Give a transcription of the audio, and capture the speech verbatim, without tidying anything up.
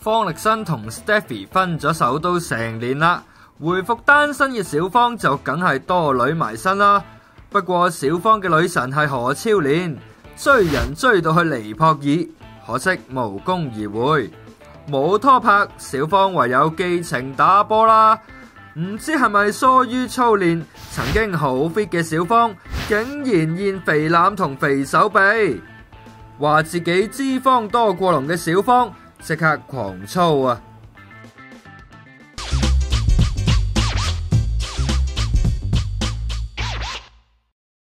方力申同 Stephy 分咗手都成年啦，回復單身嘅小方就梗係多女埋身啦。不過小方嘅女神係何超蓮，追人追到去尼泊爾，可惜無功而回，冇拖拍，小方唯有寄情打波啦。唔知係咪疏於操練，曾經好 fit 嘅小方竟然現肥腩同肥手臂，話自己脂肪多過龍嘅小方即刻狂操啊！